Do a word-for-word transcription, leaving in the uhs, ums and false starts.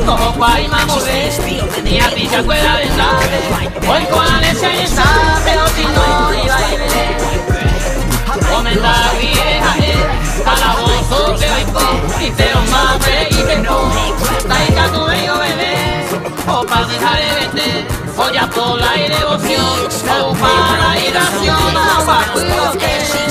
Cojo cual y mamoré, ni a ti se acuerda de saber. Hoy con la leche y está, pero si no iba a ir. Comenta y déjame, a la voz que vengo, y te os más y te pongo. Taika tu bello bebé, o para dejar de vender, o ya por la devoción, o para la irración, o para cuidar que